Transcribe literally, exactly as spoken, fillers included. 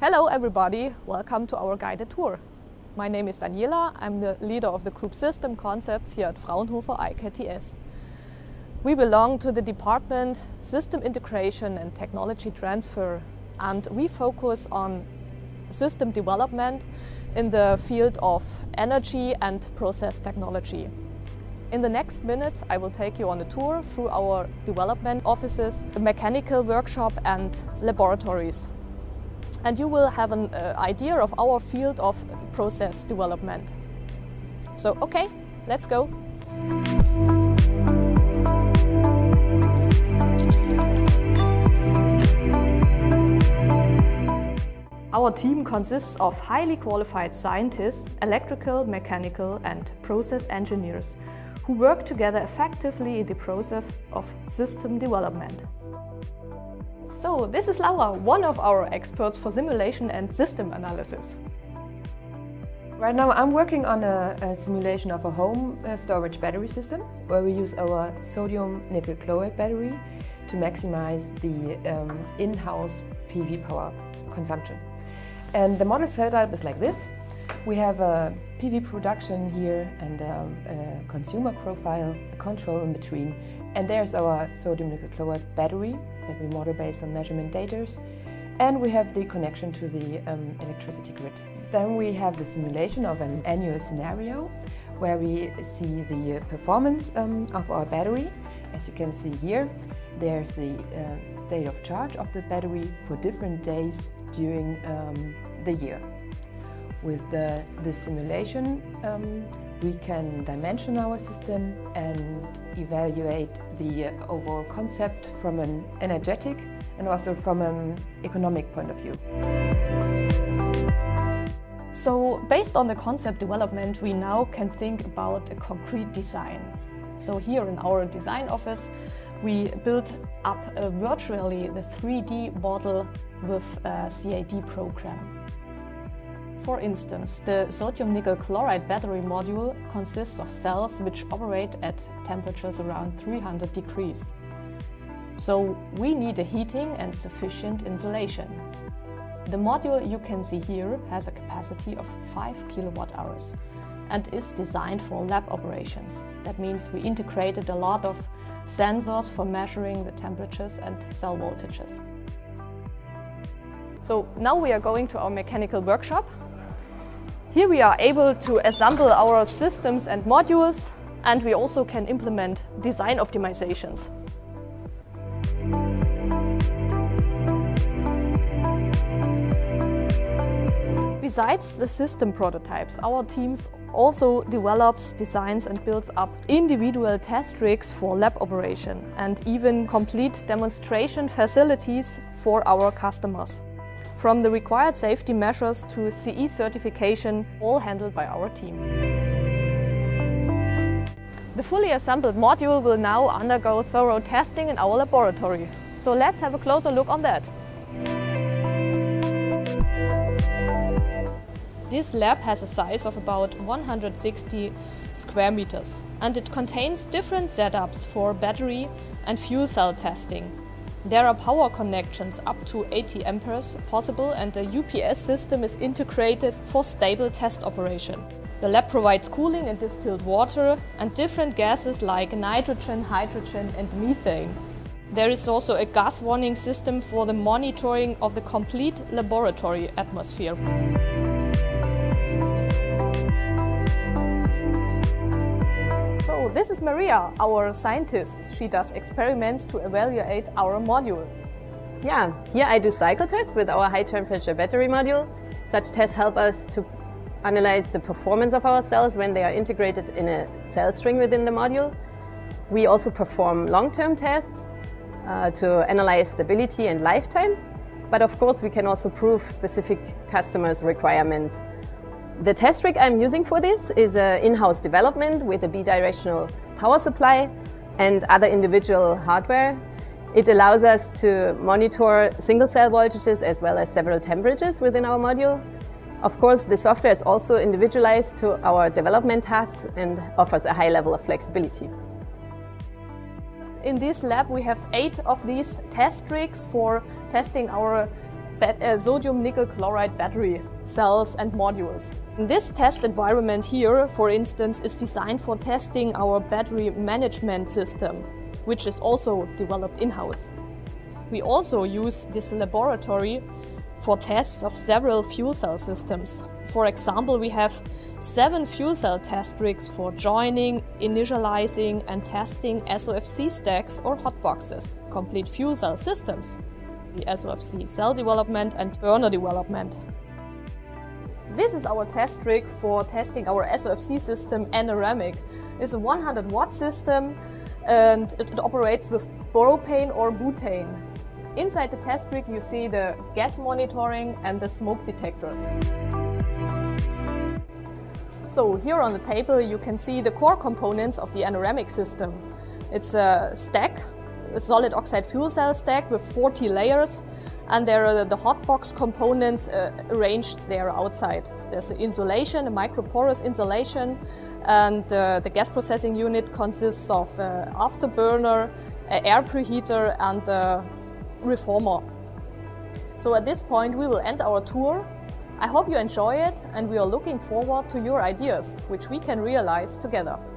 Hello everybody, welcome to our guided tour. My name is Daniela, I'm the leader of the group System Concepts here at Fraunhofer I K T S. We belong to the department System Integration and Technology Transfer, and we focus on system development in the field of energy and process technology. In the next minutes I will take you on a tour through our development offices, mechanical workshop and laboratories. And you will have an uh, idea of our field of process development. So, okay, let's go. Our team consists of highly qualified scientists, electrical, mechanical and process engineers who work together effectively in the process of system development. So, this is Laura, one of our experts for simulation and system analysis. Right now I'm working on a, a simulation of a home uh, storage battery system where we use our sodium nickel chloride battery to maximize the um, in-house P V power consumption. And the model setup is like this. We have a P V production here and um, a consumer profile, a control in between. And there's our sodium nickel chloride battery that we model based on measurement data. And we have the connection to the um, electricity grid. Then we have the simulation of an annual scenario where we see the performance um, of our battery. As you can see here, there's the uh, state of charge of the battery for different days during um, the year. With the, the simulation, um, we can dimension our system and evaluate the overall concept from an energetic and also from an economic point of view. So, based on the concept development, we now can think about a concrete design. So here in our design office, we built up uh, virtually the three D model with a C A D program. For instance, the sodium nickel chloride battery module consists of cells which operate at temperatures around three hundred degrees. So we need a heating and sufficient insulation. The module you can see here has a capacity of five kilowatt hours and is designed for lab operations. That means we integrated a lot of sensors for measuring the temperatures and cell voltages. So now we are going to our mechanical workshop. Here we are able to assemble our systems and modules, and we also can implement design optimizations. Besides the system prototypes, our teams also develops, designs and builds up individual test rigs for lab operation and even complete demonstration facilities for our customers. From the required safety measures to C E certification, all handled by our team. The fully assembled module will now undergo thorough testing in our laboratory. So let's have a closer look on that. This lab has a size of about one hundred sixty square meters and it contains different setups for battery and fuel cell testing. There are power connections up to eighty amperes possible and a U P S system is integrated for stable test operation. The lab provides cooling and distilled water and different gases like nitrogen, hydrogen and methane. There is also a gas warning system for the monitoring of the complete laboratory atmosphere. So this is Maria, our scientist. She does experiments to evaluate our module. Yeah, here I do cycle tests with our high temperature battery module. Such tests help us to analyze the performance of our cells when they are integrated in a cell string within the module. We also perform long-term tests uh, to analyze stability and lifetime. But of course we can also prove specific customers' requirements. The test rig I'm using for this is an in-house development with a bidirectional power supply and other individual hardware. It allows us to monitor single cell voltages as well as several temperatures within our module. Of course, the software is also individualized to our development tasks and offers a high level of flexibility. In this lab we have eight of these test rigs for testing our uh, sodium nickel chloride battery cells and modules. This test environment here, for instance, is designed for testing our battery management system, which is also developed in-house. We also use this laboratory for tests of several fuel cell systems. For example, we have seven fuel cell test rigs for joining, initializing and testing S O F C stacks or hotboxes, complete fuel cell systems, the S O F C cell development and burner development. This is our test rig for testing our S O F C system Anoramic. It's a one hundred watt system and it, it operates with propane or butane. Inside the test rig you see the gas monitoring and the smoke detectors. So here on the table you can see the core components of the Anoramic system. It's a stack, a solid oxide fuel cell stack with forty layers, and there are the hotbox components uh, arranged there outside. There's an insulation, a microporous insulation, and uh, the gas processing unit consists of uh, afterburner, uh, air preheater and uh, reformer. So at this point we will end our tour. I hope you enjoy it and we are looking forward to your ideas, which we can realize together.